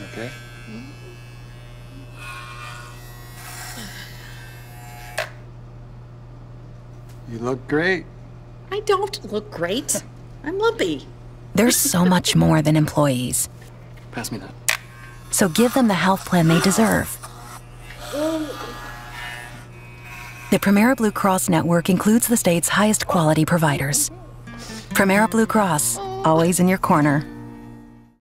okay? You look great. I don't look great. I'm lumpy. They're so much more than employees. Pass me that. So give them the health plan they deserve. The Premera Blue Cross network includes the state's highest quality providers. Premera Blue Cross, always in your corner.